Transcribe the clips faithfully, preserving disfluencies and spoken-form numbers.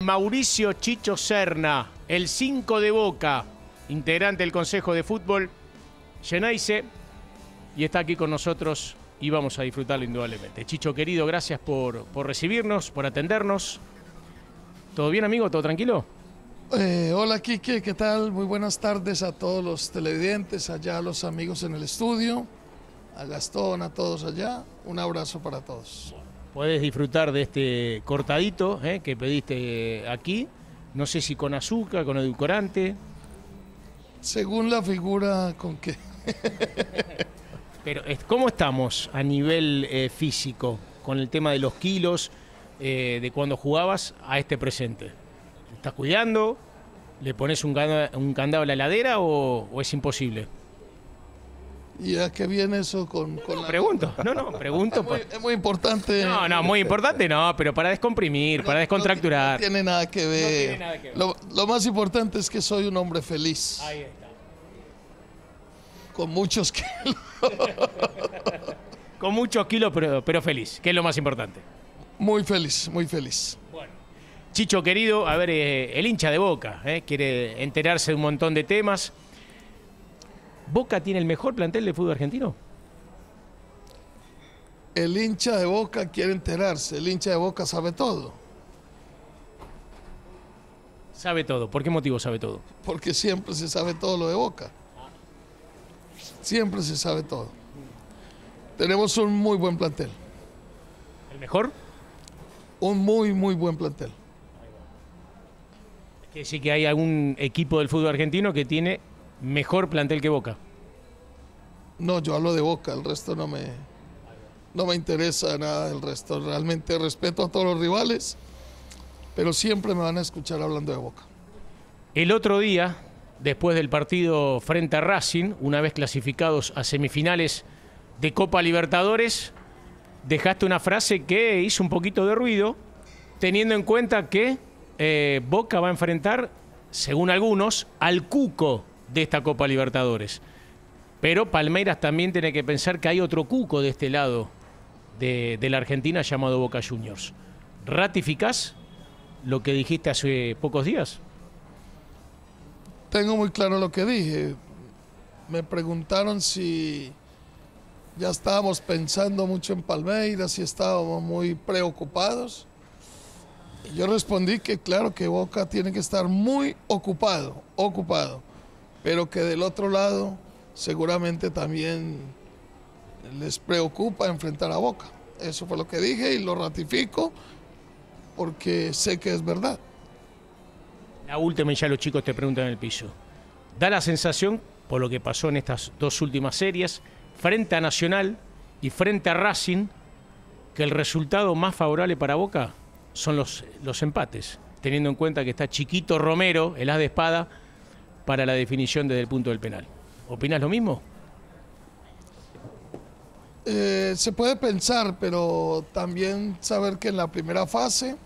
Mauricio Chicho Serna, el cinco de Boca, integrante del Consejo de Fútbol Xeneize, y está aquí con nosotros y vamos a disfrutarlo indudablemente. Chicho querido, gracias por, por recibirnos, por atendernos. ¿Todo bien, amigo? ¿Todo tranquilo? Eh, hola, Quique, ¿qué tal? Muy buenas tardes a todos los televidentes, allá a los amigos en el estudio, a Gastón, a todos allá. Un abrazo para todos. Podés disfrutar de este cortadito eh, que pediste aquí. No sé si con azúcar, con edulcorante. Según la figura con que... Pero, ¿cómo estamos a nivel eh, físico con el tema de los kilos eh, de cuando jugabas a este presente? ¿Te estás cuidando? ¿Le pones un candado, un candado a la heladera o, o es imposible? ¿Y a qué viene eso con, con no, la... Pregunto, no, no, pregunto. Es muy, es muy importante. No, no, muy importante no, pero para descomprimir, no, para descontracturar. No, no tiene nada que ver. No tiene nada que ver. Lo, lo más importante es que soy un hombre feliz. Ahí está. Con muchos kilos. Con muchos kilos, pero, pero feliz, que es lo más importante. Muy feliz, muy feliz. Bueno. Chicho querido, a ver, eh, el hincha de Boca, eh, quiere enterarse de un montón de temas. ¿Boca tiene el mejor plantel de fútbol argentino? El hincha de Boca quiere enterarse, el hincha de Boca sabe todo. Sabe todo. ¿Por qué motivo sabe todo? Porque siempre se sabe todo lo de Boca. Siempre se sabe todo. Tenemos un muy buen plantel. ¿El mejor? Un muy, muy buen plantel. Quiere decir que hay algún equipo del fútbol argentino que tiene mejor plantel que Boca. No, yo hablo de Boca, el resto no me, no me interesa nada del resto. Realmente respeto a todos los rivales, pero siempre me van a escuchar hablando de Boca. El otro día, después del partido frente a Racing, una vez clasificados a semifinales de Copa Libertadores, dejaste una frase que hizo un poquito de ruido, teniendo en cuenta que eh, Boca va a enfrentar, según algunos, al cuco de esta Copa Libertadores. Pero Palmeiras también tiene que pensar que hay otro cuco de este lado de, de la Argentina llamado Boca Juniors. ¿Ratificás lo que dijiste hace pocos días? Tengo muy claro lo que dije. Me preguntaron si ya estábamos pensando mucho en Palmeiras, si estábamos muy preocupados. Y yo respondí que claro que Boca tiene que estar muy ocupado, ocupado, pero que del otro lado seguramente también les preocupa enfrentar a Boca. Eso fue lo que dije y lo ratifico porque sé que es verdad. La última, y ya los chicos te preguntan en el piso. Da la sensación, por lo que pasó en estas dos últimas series, frente a Nacional y frente a Racing, que el resultado más favorable para Boca son los, los empates, teniendo en cuenta que está Chiquito Romero, el as de espada, para la definición desde el punto del penal. ¿Opinás lo mismo? Eh, se puede pensar, pero también saber que en la primera fase,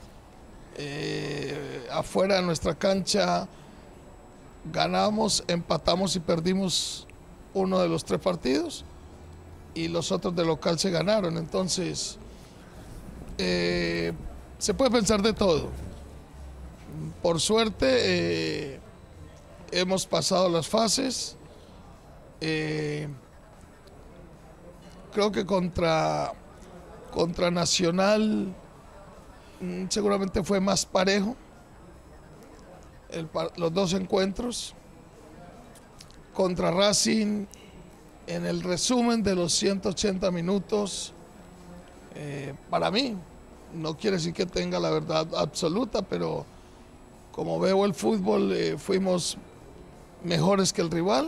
eh, afuera de nuestra cancha, ganamos, empatamos y perdimos uno de los tres partidos y los otros de local se ganaron. Entonces, eh, se puede pensar de todo. Por suerte, eh, hemos pasado las fases. Eh, creo que contra, contra Nacional mmm, seguramente fue más parejo el, los dos encuentros. Contra Racing, en el resumen de los ciento ochenta minutos, eh, para mí, no quiere decir que tenga la verdad absoluta, pero como veo el fútbol, eh, fuimos mejores que el rival.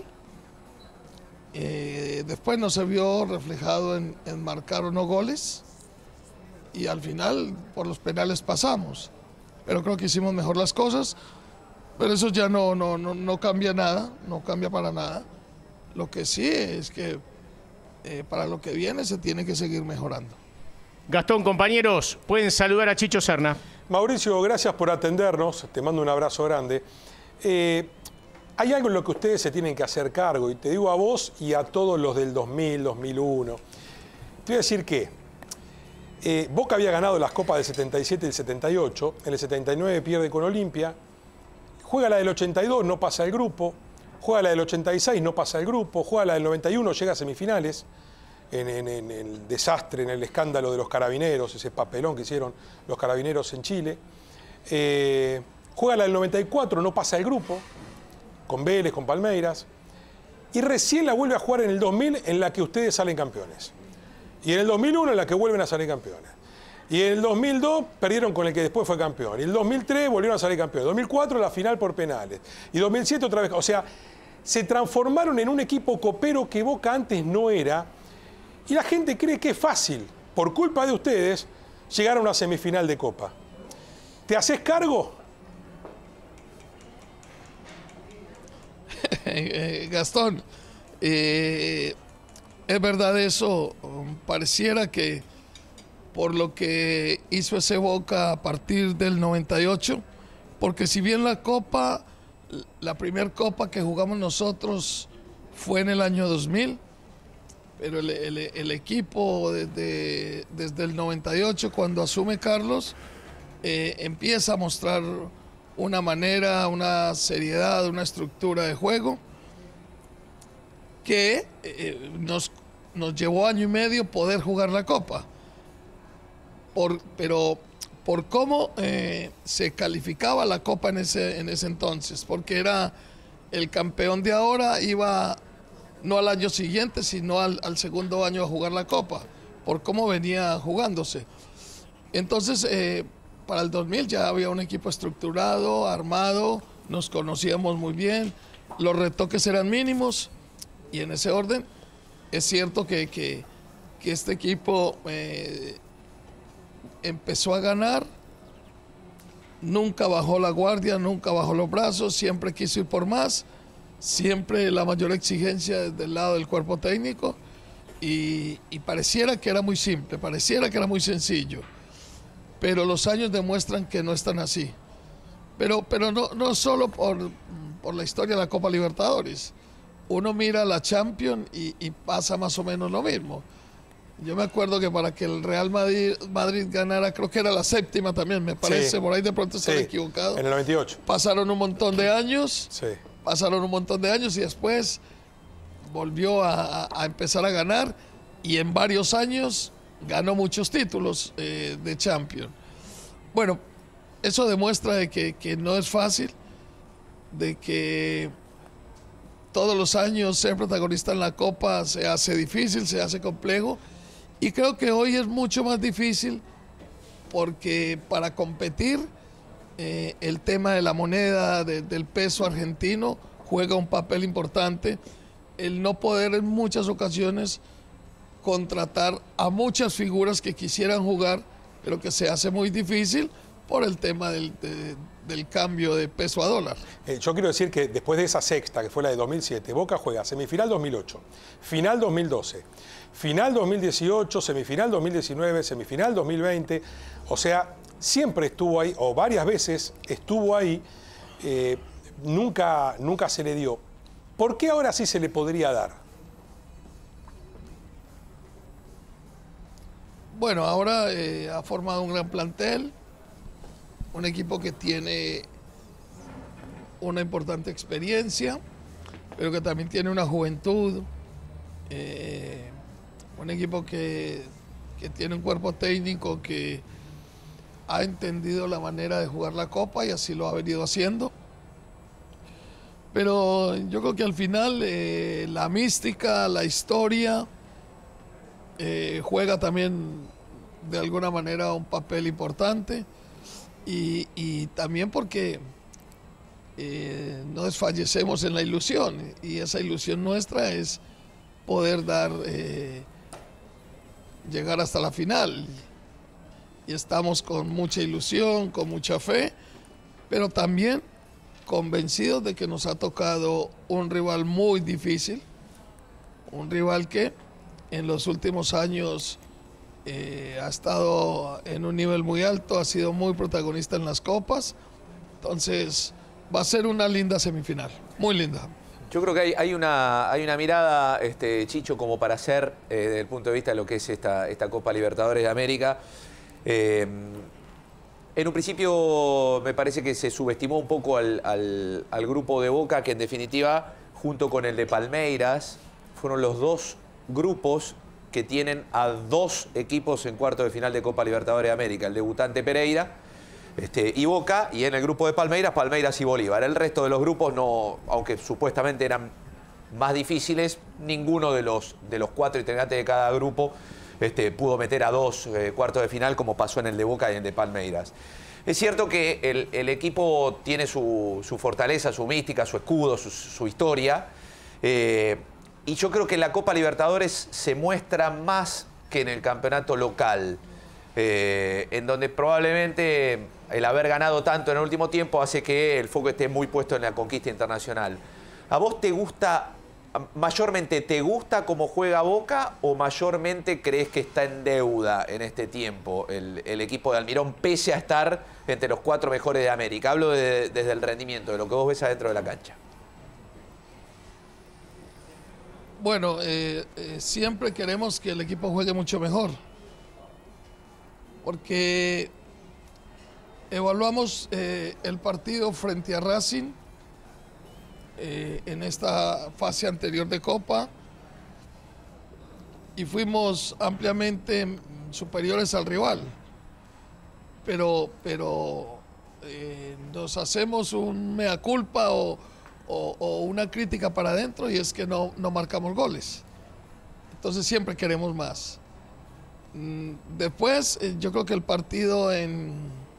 Eh, después no se vio reflejado en, en marcar o no goles y al final por los penales pasamos, pero creo que hicimos mejor las cosas, pero eso ya no, no, no, no cambia nada, no cambia para nada. Lo que sí es que eh, para lo que viene se tiene que seguir mejorando. Gastón, compañeros, pueden saludar a Chicho Serna. Mauricio, gracias por atendernos, te mando un abrazo grande. Eh, Hay algo en lo que ustedes se tienen que hacer cargo, y te digo a vos y a todos los del dos mil, dos mil uno. Te voy a decir que Eh, Boca había ganado las copas del setenta y siete y el setenta y ocho, en el setenta y nueve pierde con Olimpia, juega la del ochenta y dos, no pasa el grupo, juega la del ochenta y seis, no pasa el grupo, juega la del noventa y uno, llega a semifinales, en, en, en el desastre, en el escándalo de los carabineros, ese papelón que hicieron los carabineros en Chile. Eh, juega la del noventa y cuatro, no pasa el grupo, con Vélez, con Palmeiras, y recién la vuelve a jugar en el dos mil, en la que ustedes salen campeones. Y en el dos mil uno, en la que vuelven a salir campeones. Y en el dos mil dos perdieron con el que después fue campeón. Y en el dos mil tres volvieron a salir campeones. dos mil cuatro la final por penales. Y dos mil siete otra vez. O sea, se transformaron en un equipo copero que Boca antes no era. Y la gente cree que es fácil, por culpa de ustedes, llegar a una semifinal de Copa. ¿Te haces cargo? Gastón, eh, es verdad eso. Pareciera que por lo que hizo ese Boca a partir del noventa y ocho, porque si bien la Copa, la primera Copa que jugamos nosotros fue en el año dos mil, pero el, el, el equipo desde, desde el noventa y ocho, cuando asume Carlos, eh, empieza a mostrar una manera, una seriedad, una estructura de juego que eh, nos, nos llevó año y medio poder jugar la Copa. Por, pero por cómo eh, se calificaba la Copa en ese, en ese entonces, porque era el campeón de ahora, iba no al año siguiente, sino al, al segundo año a jugar la Copa, por cómo venía jugándose. Entonces, eh, para el dos mil ya había un equipo estructurado, armado, nos conocíamos muy bien, los retoques eran mínimos, y en ese orden es cierto que, que, que este equipo eh, empezó a ganar, nunca bajó la guardia, nunca bajó los brazos, siempre quiso ir por más, siempre la mayor exigencia desde el lado del cuerpo técnico, y, y pareciera que era muy simple, pareciera que era muy sencillo, pero los años demuestran que no es tan así. Pero, pero no, no solo por, por la historia de la Copa Libertadores. Uno mira la Champions y, y pasa más o menos lo mismo. Yo me acuerdo que para que el Real Madrid, Madrid ganara, creo que era la séptima también, me parece, sí, por ahí de pronto estar sí, equivocado. En el noventa y ocho. Pasaron un montón de años, sí. pasaron un montón de años y después volvió a, a empezar a ganar, y en varios años ganó muchos títulos eh, de Champions. Bueno, eso demuestra de que, que no es fácil, de que todos los años ser protagonista en la Copa se hace difícil, se hace complejo, y creo que hoy es mucho más difícil porque para competir eh, el tema de la moneda, de, del peso argentino juega un papel importante, el no poder en muchas ocasiones contratar a muchas figuras que quisieran jugar, pero que se hace muy difícil por el tema del, de, del cambio de peso a dólar. Eh, yo quiero decir que después de esa sexta, que fue la de dos mil siete, Boca juega semifinal dos mil ocho, final dos mil doce, final dos mil dieciocho, semifinal dos mil diecinueve, semifinal dos mil veinte, o sea, siempre estuvo ahí, o varias veces estuvo ahí, eh, nunca, nunca se le dio. ¿Por qué ahora sí se le podría dar? Bueno, ahora eh, ha formado un gran plantel, un equipo que tiene una importante experiencia, pero que también tiene una juventud, eh, un equipo que, que tiene un cuerpo técnico que ha entendido la manera de jugar la Copa y así lo ha venido haciendo. Pero yo creo que al final eh, la mística, la historia, Eh, juega también de alguna manera un papel importante, y, y también porque eh, no desfallecemos en la ilusión, y esa ilusión nuestra es poder dar eh, llegar hasta la final, y estamos con mucha ilusión, con mucha fe, pero también convencidos de que nos ha tocado un rival muy difícil, un rival que en los últimos años eh, ha estado en un nivel muy alto, ha sido muy protagonista en las copas, entonces va a ser una linda semifinal, muy linda. Yo creo que hay, hay, una, hay una mirada, este, Chicho, como para hacer, eh, desde el punto de vista de lo que es esta, esta Copa Libertadores de América. Eh, en un principio me parece que se subestimó un poco al, al, al grupo de Boca, que en definitiva, junto con el de Palmeiras, fueron los dos grupos que tienen a dos equipos en cuarto de final de Copa Libertadores de América. El debutante Pereira este, y Boca, y en el grupo de Palmeiras, Palmeiras y Bolívar. El resto de los grupos, no, aunque supuestamente eran más difíciles, ninguno de los, de los cuatro integrantes de cada grupo este, pudo meter a dos eh, cuartos de final, como pasó en el de Boca y en el de Palmeiras. Es cierto que el, el equipo tiene su, su fortaleza, su mística, su escudo, su, su historia. Eh, y yo creo que en la Copa Libertadores se muestra más que en el campeonato local, eh, en donde probablemente el haber ganado tanto en el último tiempo hace que el foco esté muy puesto en la conquista internacional. ¿A vos te gusta, mayormente te gusta cómo juega Boca o mayormente crees que está en deuda en este tiempo el, el equipo de Almirón, pese a estar entre los cuatro mejores de América? Hablo de, desde el rendimiento, de lo que vos ves adentro de la cancha. Bueno, eh, eh, siempre queremos que el equipo juegue mucho mejor, porque evaluamos eh, el partido frente a Racing eh, en esta fase anterior de Copa y fuimos ampliamente superiores al rival, pero, pero eh, nos hacemos un mea culpa o O, o una crítica para adentro y es que no, no marcamos goles. Entonces siempre queremos más. Después eh, yo creo que el partido en,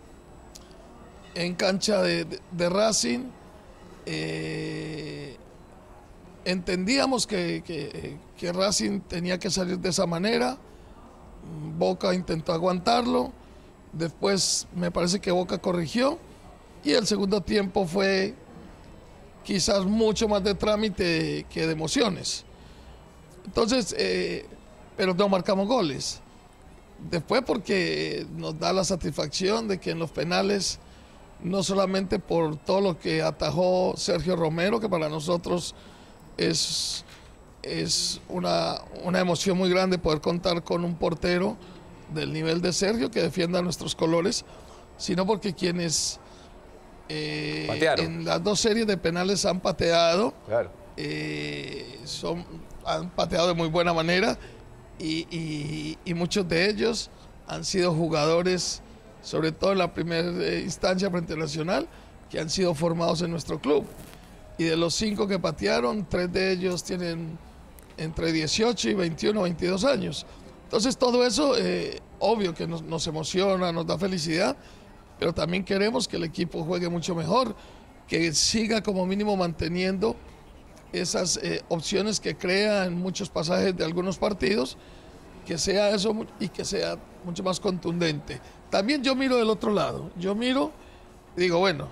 en cancha de, de, de Racing eh, entendíamos que, que, que Racing tenía que salir de esa manera. Boca intentó aguantarlo, después me parece que Boca corrigió y el segundo tiempo fue quizás mucho más de trámite que de emociones. Entonces, eh, pero no marcamos goles. Después porque nos da la satisfacción de que en los penales, no solamente por todo lo que atajó Sergio Romero, que para nosotros es, es una, una emoción muy grande poder contar con un portero del nivel de Sergio que defienda nuestros colores, sino porque quienes Eh, en las dos series de penales han pateado, claro. eh, son, han pateado de muy buena manera y, y, y muchos de ellos han sido jugadores, sobre todo en la primera eh, instancia frente a Nacional, que han sido formados en nuestro club. Y de los cinco que patearon, tres de ellos tienen entre dieciocho y veintiuno, veintidós años. Entonces todo eso, eh, obvio que nos, nos emociona, nos da felicidad, pero también queremos que el equipo juegue mucho mejor, que siga como mínimo manteniendo esas eh, opciones que crea en muchos pasajes de algunos partidos, que sea eso y que sea mucho más contundente. También yo miro del otro lado, yo miro y digo, bueno,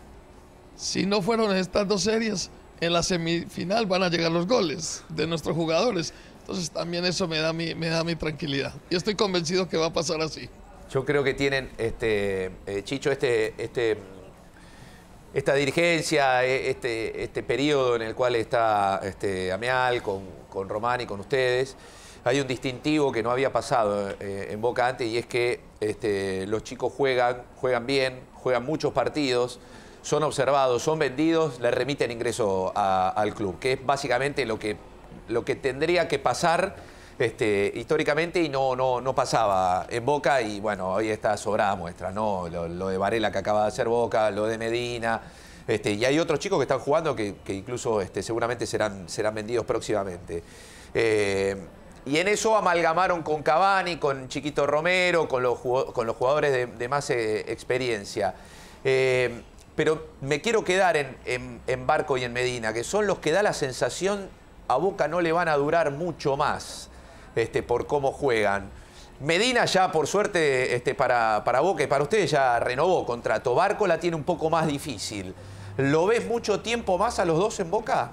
si no fueron estas dos series, en la semifinal van a llegar los goles de nuestros jugadores. Entonces también eso me da mi, me da mi tranquilidad. Y estoy convencido que va a pasar así. Yo creo que tienen, este, eh, Chicho, este, este, esta dirigencia, este, este periodo en el cual está este, Ameal con, con Román y con ustedes. Hay un distintivo que no había pasado eh, en Boca antes y es que este, los chicos juegan, juegan bien, juegan muchos partidos, son observados, son vendidos, le remiten ingreso a, al club, que es básicamente lo que, lo que tendría que pasar Este, históricamente y no, no, no pasaba en Boca y bueno, hoy está sobrada muestra, ¿no? Lo, lo de Varela que acaba de hacer Boca, lo de Medina, este, y hay otros chicos que están jugando que, que incluso este, seguramente serán, serán vendidos próximamente. Eh, y en eso amalgamaron con Cavani, con Chiquito Romero, con los, con los jugadores de, de más eh, experiencia. Eh, pero me quiero quedar en, en, en Barco y en Medina, que son los que da la sensación a Boca no le van a durar mucho más. Este, por cómo juegan. Medina ya, por suerte, este, para, para Boca y para ustedes ya renovó contrato. Barco la tiene un poco más difícil. ¿Lo ves mucho tiempo más a los dos en Boca?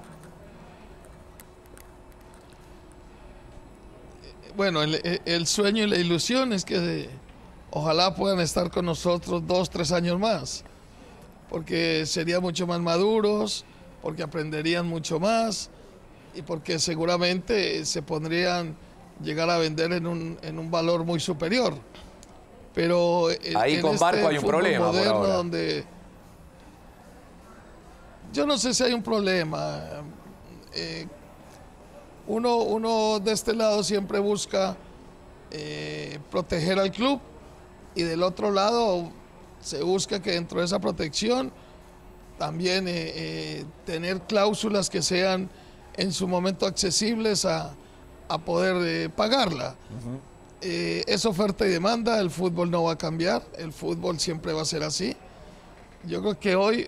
Bueno, el, el sueño y la ilusión es que ojalá puedan estar con nosotros dos, tres años más, porque serían mucho más maduros, porque aprenderían mucho más y porque seguramente se podrían llegar a vender en un, en un valor muy superior. Pero en, ahí en con este Barco hay un problema por moderno ahora. Donde yo no sé si hay un problema. Eh, uno, uno de este lado siempre busca eh, proteger al club y del otro lado se busca que dentro de esa protección también eh, eh, tener cláusulas que sean en su momento accesibles a, a poder eh, pagarla. Uh-huh. eh, es oferta y demanda, el fútbol no va a cambiar, el fútbol siempre va a ser así. Yo creo que hoy,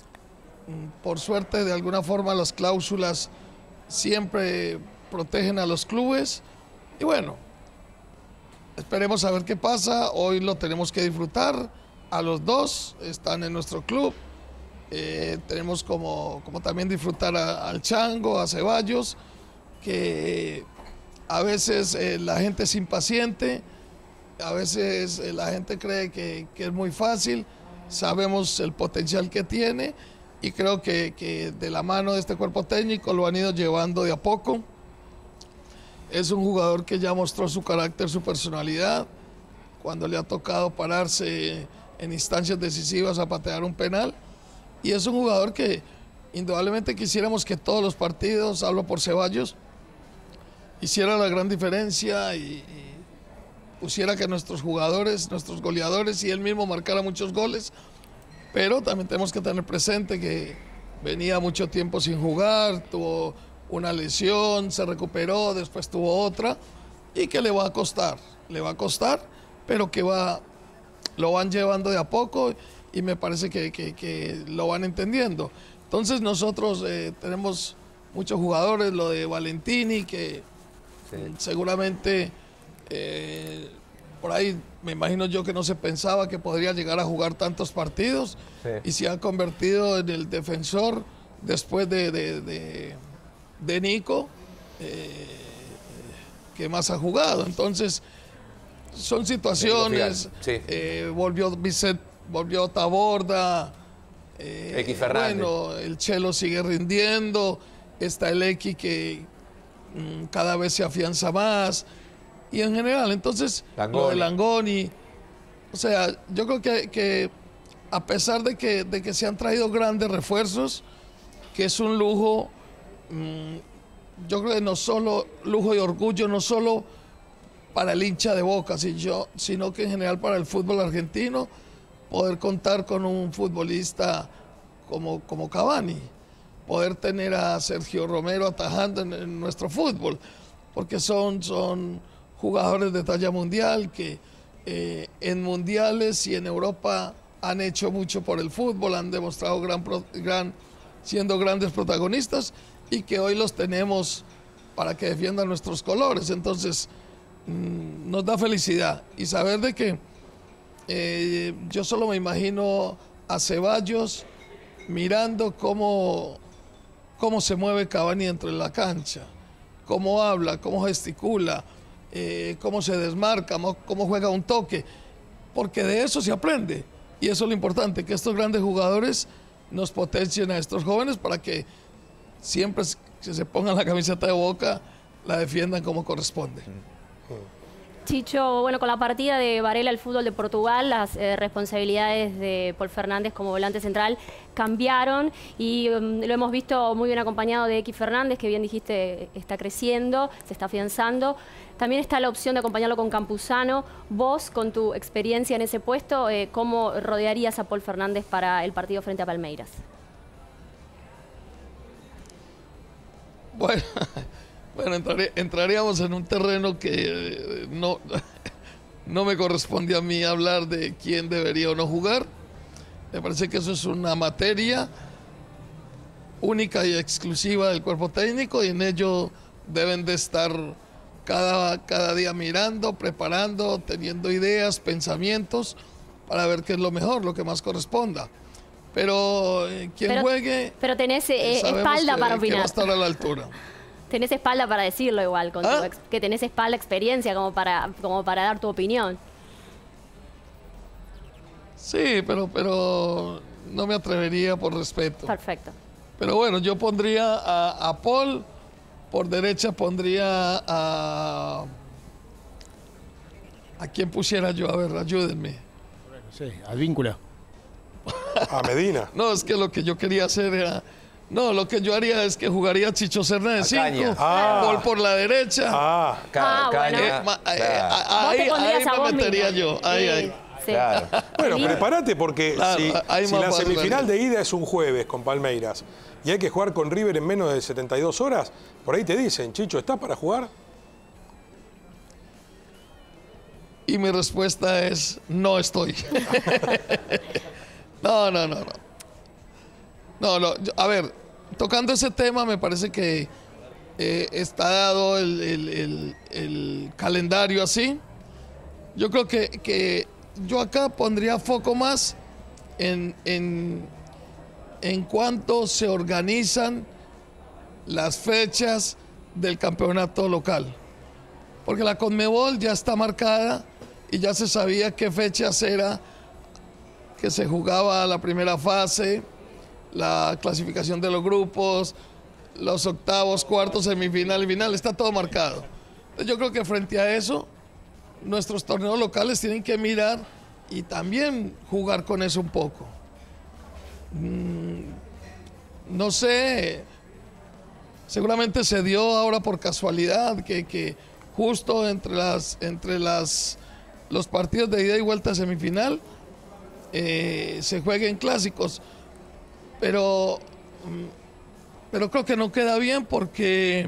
por suerte, de alguna forma las cláusulas siempre protegen a los clubes y bueno, esperemos a ver qué pasa. Hoy lo tenemos que disfrutar, a los dos están en nuestro club. Eh, tenemos como, como también disfrutar a, al Chango, a Ceballos, que a veces eh, la gente es impaciente, a veces eh, la gente cree que, que es muy fácil, sabemos el potencial que tiene y creo que, que de la mano de este cuerpo técnico lo han ido llevando de a poco. Es un jugador que ya mostró su carácter, su personalidad, cuando le ha tocado pararse en instancias decisivas a patear un penal. Y es un jugador que indudablemente quisiéramos que todos los partidos, hablo por Ceballos, hiciera la gran diferencia y, y pusiera que nuestros jugadores, nuestros goleadores y él mismo marcara muchos goles. Pero también tenemos que tener presente que venía mucho tiempo sin jugar, tuvo una lesión, se recuperó, después tuvo otra y que le va a costar, le va a costar, pero que va, lo van llevando de a poco y me parece que, que, que lo van entendiendo. Entonces nosotros eh, tenemos muchos jugadores, lo de Valentini, que sí. seguramente eh, por ahí me imagino yo que no se pensaba que podría llegar a jugar tantos partidos sí. y se ha convertido en el defensor después de, de, de, de Nico, eh, que más ha jugado. Entonces son situaciones, sí. eh, volvió Vicente, volvió Taborda, eh, X Fernández. Bueno, el Chelo sigue rindiendo, está el X que mm, cada vez se afianza más, y en general, entonces, Langoni. Lo de Langoni, o sea, yo creo que, que a pesar de que, de que se han traído grandes refuerzos, que es un lujo, mmm, yo creo que no solo lujo y orgullo, no solo para el hincha de Boca, sino que en general para el fútbol argentino, poder contar con un futbolista como, como Cavani, poder tener a Sergio Romero atajando en, en nuestro fútbol, porque son, son jugadores de talla mundial que eh, en mundiales y en Europa han hecho mucho por el fútbol, han demostrado gran, gran, siendo grandes protagonistas y que hoy los tenemos para que defiendan nuestros colores. Entonces mmm, nos da felicidad y saber de que Eh, yo solo me imagino a Ceballos mirando cómo, cómo se mueve Cavani dentro de la cancha, cómo habla, cómo gesticula, eh, cómo se desmarca, cómo juega un toque, porque de eso se aprende. Y eso es lo importante, que estos grandes jugadores nos potencien a estos jóvenes para que siempre que se pongan la camiseta de Boca la defiendan como corresponde. Chicho, bueno, con la partida de Varela al fútbol de Portugal, las eh, responsabilidades de Paul Fernández como volante central cambiaron y um, lo hemos visto muy bien acompañado de X Fernández, que bien dijiste está creciendo, se está afianzando. También está la opción de acompañarlo con Campuzano. Vos, con tu experiencia en ese puesto, eh, ¿cómo rodearías a Paul Fernández para el partido frente a Palmeiras? Bueno... Bueno, entraré, entraríamos en un terreno que eh, no, no me corresponde a mí hablar de quién debería o no jugar. Me parece que eso es una materia única y exclusiva del cuerpo técnico y en ello deben de estar cada, cada día mirando, preparando, teniendo ideas, pensamientos para ver qué es lo mejor, lo que más corresponda. Pero eh, quien pero, juegue... Pero tenés eh, espalda que, para opinar. Que va a estar a la altura. Tenés espalda para decirlo igual, con ¿Ah? tu que tenés espalda, experiencia como para, como para dar tu opinión. Sí, pero, pero no me atrevería por respeto. Perfecto. Pero bueno, yo pondría a, a Paul, por derecha pondría a... ¿A quién pusiera yo? A ver, ayúdenme. Bueno, sí, Advíncula. A Medina. No, es que lo que yo quería hacer era... No, lo que yo haría es que jugaría Chicho Serna de A cinco, Caña. Ah. Paul por la derecha. Ah, Ca- Ah, Caña, bueno. Eh, ma- eh, claro. a- Vos te ahí pondrías ahí a vos me metería mismo. yo. Ahí, Sí, ahí. sí. Claro. bueno, Bien. prepárate porque Claro, si, ahí si más la fácil, semifinal Daniel. de ida es un jueves con Palmeiras y hay que jugar con River en menos de setenta y dos horas, por ahí te dicen, Chicho, ¿estás para jugar? Y mi respuesta es, no estoy. no, no, no, no. No, no, yo- a ver, tocando ese tema, me parece que eh, está dado el, el- el- el calendario así. Yo creo que, que yo acá pondría foco más en, en, en cuanto se organizan las fechas del campeonato local. Porque la Conmebol ya está marcada y ya se sabía qué fechas era que se jugaba la primera fase, la clasificación de los grupos, los octavos, cuartos, semifinal y final, está todo marcado. Entonces, yo creo que frente a eso, nuestros torneos locales tienen que mirar y también jugar con eso un poco. Mm, no sé, seguramente se dio ahora por casualidad que, que justo entre las entre las los partidos de ida y vuelta a semifinal eh, se jueguen clásicos, pero mm, pero creo que no queda bien porque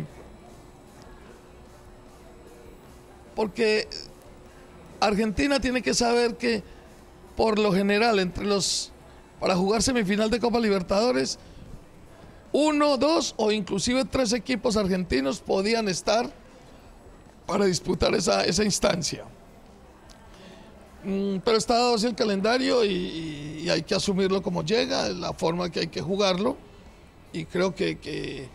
porque Argentina tiene que saber que por lo general entre los para jugar semifinal de Copa Libertadores uno, dos o inclusive tres equipos argentinos podían estar para disputar esa, esa instancia. Mm, pero está dado así el calendario y, y hay que asumirlo como llega, la forma que hay que jugarlo. Y creo que, que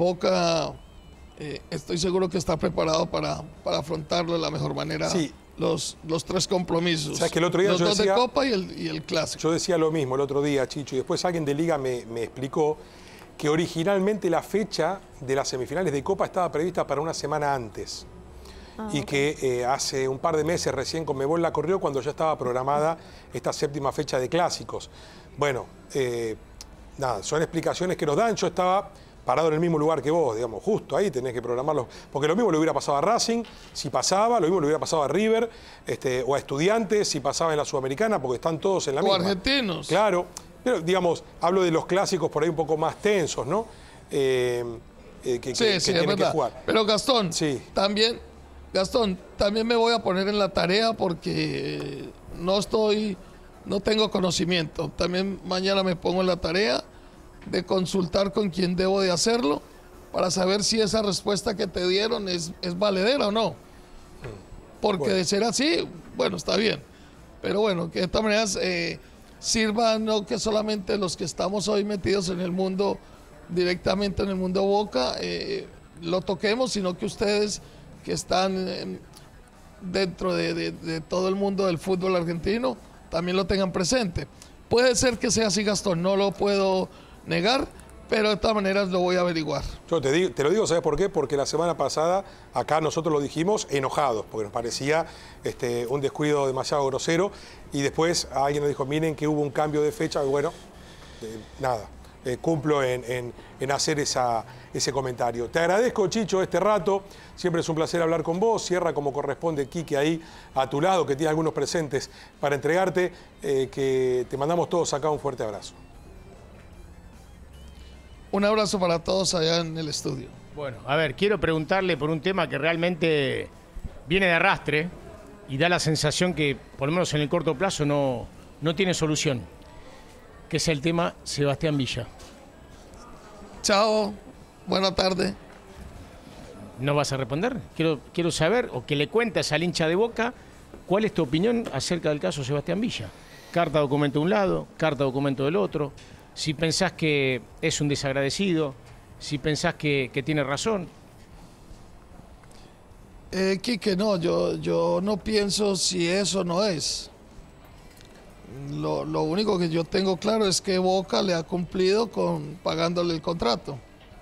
Boca, eh, estoy seguro que está preparado para, para afrontarlo de la mejor manera. Sí. Los, los tres compromisos. ¿Sabes que el otro día los yo dos decía- de Copa y el, y el Clásico. Yo decía lo mismo el otro día, Chicho, y después alguien de Liga me, me explicó que originalmente la fecha de las semifinales de Copa estaba prevista para una semana antes. y que eh, hace un par de meses recién Conmebol la corrió cuando ya estaba programada esta séptima fecha de clásicos. Bueno, eh, nada, son explicaciones que nos dan. Yo estaba parado en el mismo lugar que vos, digamos, justo ahí tenés que programarlo, porque lo mismo le hubiera pasado a Racing, si pasaba, lo mismo le hubiera pasado a River, este, o a Estudiantes, si pasaba en la Sudamericana, porque están todos en la O misma. argentinos. Claro, pero digamos, hablo de los clásicos por ahí un poco más tensos, ¿no? Eh, eh, que, Sí, que- que sí, es tienen que verdad. jugar. Pero Gastón, Sí. también, Gastón, también me voy a poner en la tarea porque no estoy, no tengo conocimiento. También mañana me pongo en la tarea de consultar con quien debo de hacerlo para saber si esa respuesta que te dieron es, es valedera o no. Porque Bueno. de ser así, bueno, está bien. Pero bueno, que de todas maneras eh, sirva no que solamente los que estamos hoy metidos en el mundo, directamente en el mundo Boca, eh, lo toquemos, sino que ustedes que están eh, dentro de, de- de todo el mundo del fútbol argentino también lo tengan presente. Puede ser que sea así, Gastón, no lo puedo negar, pero de todas maneras lo voy a averiguar. Yo te, digo, te lo digo, ¿sabes por qué? Porque la semana pasada acá nosotros lo dijimos enojados, porque nos parecía este, un descuido demasiado grosero, y después alguien nos dijo, miren que hubo un cambio de fecha, y bueno, eh, nada, eh, cumplo en, en- en hacer esa, ese comentario. Te agradezco, Chicho, este rato, siempre es un placer hablar con vos, cierra como corresponde Quique ahí a tu lado, que tiene algunos presentes para entregarte, eh, que te mandamos todos acá un fuerte abrazo. Un abrazo para todos allá en el estudio. Bueno, a ver, quiero preguntarle por un tema que realmente viene de arrastre y da la sensación que, por lo menos en el corto plazo, no, no tiene solución, que es el tema Sebastián Villa. Chao, buena tarde. ¿No vas a responder? Quiero, quiero saber, o que le cuentes al hincha de Boca, cuál es tu opinión acerca del caso Sebastián Villa. Carta documento de un lado, carta documento del otro. Si pensás que es un desagradecido, si pensás que, que tiene razón. Eh, Quique, no, yo, yo no pienso si eso no es. Lo, lo único que yo tengo claro es que Boca le ha cumplido con pagándole el contrato.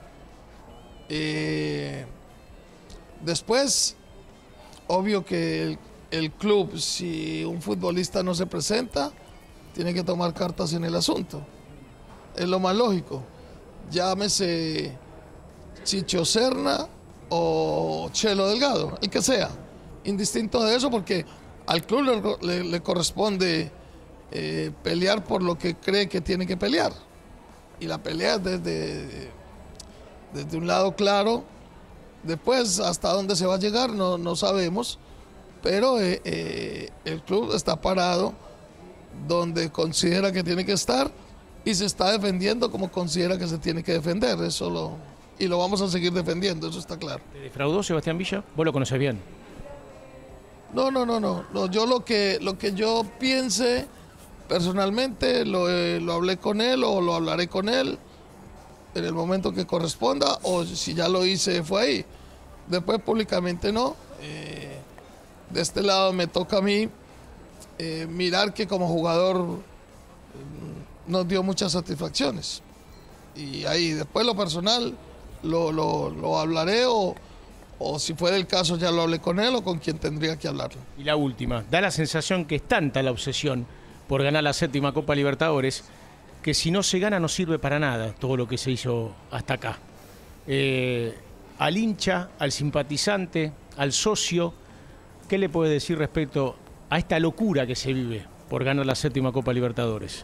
Eh, después, obvio que el, el club, si un futbolista no se presenta, tiene que tomar cartas en el asunto. Es lo más lógico. Llámese Chicho Serna o Chelo Delgado, el que sea. Indistinto de eso, porque al club le, le, le corresponde eh, pelear por lo que cree que tiene que pelear. Y la pelea es desde, desde un lado claro. Después, hasta dónde se va a llegar, no, no sabemos. Pero eh, eh, el club está parado donde considera que tiene que estar y se está defendiendo como considera que se tiene que defender. Eso lo, y lo vamos a seguir defendiendo, eso está claro. ¿Te defraudó Sebastián Villa? Vos lo conocés bien. No, no, no, no. no yo lo que, lo que yo piense personalmente lo, eh, lo hablé con él o lo hablaré con él en el momento que corresponda, o si ya lo hice fue ahí. Después públicamente no. Eh, de este lado me toca a mí eh, mirar que como jugador eh, nos dio muchas satisfacciones. Y ahí después lo personal lo, lo, lo hablaré o, o si fue del caso ya lo hablé con él o con quien tendría que hablarlo. Y la última, da la sensación que es tanta la obsesión por ganar la séptima Copa Libertadores que si no se gana no sirve para nada todo lo que se hizo hasta acá. Eh, al hincha, al simpatizante, al socio, ¿qué le puede decir respecto a esta locura que se vive por ganar la séptima Copa Libertadores?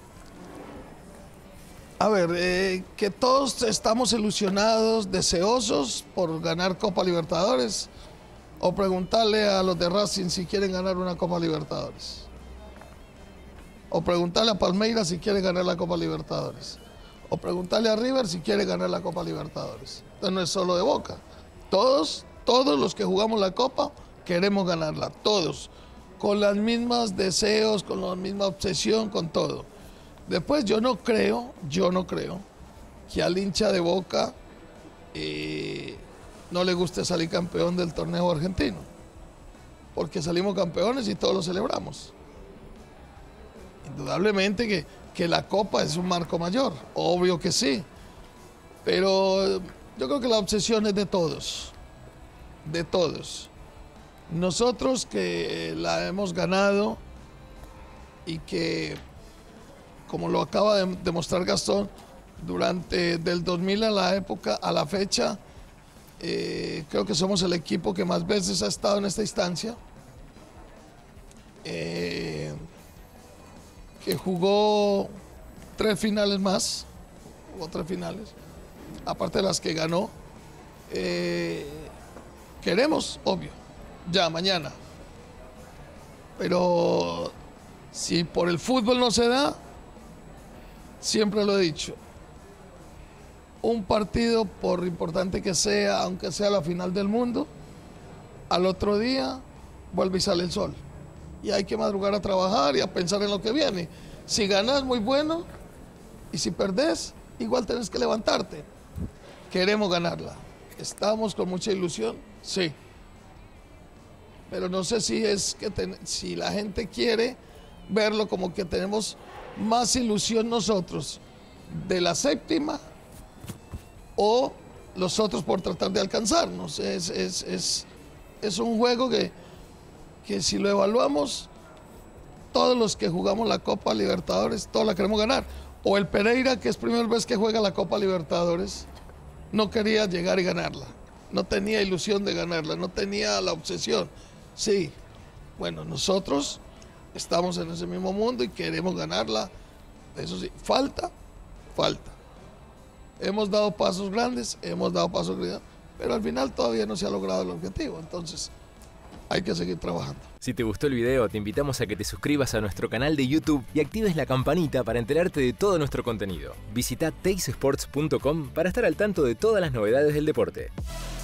A ver, eh, que todos estamos ilusionados, deseosos por ganar Copa Libertadores, o preguntarle a los de Racing si quieren ganar una Copa Libertadores, o preguntarle a Palmeiras si quiere ganar la Copa Libertadores, o preguntarle a River si quiere ganar la Copa Libertadores. Entonces no es solo de Boca, todos, todos los que jugamos la Copa queremos ganarla, todos, con las mismas deseos, con la misma obsesión, con todo. Después yo no creo, yo no creo que al hincha de Boca eh, no le guste salir campeón del torneo argentino, porque salimos campeones y todos lo celebramos. Indudablemente que, que la Copa es un marco mayor, obvio que sí, pero yo creo que la obsesión es de todos, de todos. Nosotros que la hemos ganado y que, como lo acaba de demostrar Gastón, durante del dos mil a la época, a la fecha, eh, creo que somos el equipo que más veces ha estado en esta instancia, eh, que jugó tres finales más, jugó tres finales, aparte de las que ganó. Eh, queremos, obvio, ya mañana, pero si por el fútbol no se da, siempre lo he dicho, un partido, por importante que sea, aunque sea la final del mundo, al otro día vuelve y sale el sol. Y hay que madrugar a trabajar y a pensar en lo que viene. Si ganas, muy bueno, y si perdés, igual tenés que levantarte. Queremos ganarla. ¿Estamos con mucha ilusión? Sí. Pero no sé si es que ten, si la gente quiere verlo como que tenemos más ilusión nosotros de la séptima o los otros por tratar de alcanzarnos. Es, es, es, es un juego que, que si lo evaluamos, todos los que jugamos la Copa Libertadores, todos la queremos ganar. O el Pereira, que es primera vez que juega la Copa Libertadores, no quería llegar y ganarla. No tenía ilusión de ganarla, no tenía la obsesión. Sí, bueno, nosotros estamos en ese mismo mundo y queremos ganarla. Eso sí, falta, falta. Hemos dado pasos grandes, hemos dado pasos grandes, pero al final todavía no se ha logrado el objetivo. Entonces, hay que seguir trabajando. Si te gustó el video, te invitamos a que te suscribas a nuestro canal de YouTube y actives la campanita para enterarte de todo nuestro contenido. Visita teis sports punto com para estar al tanto de todas las novedades del deporte.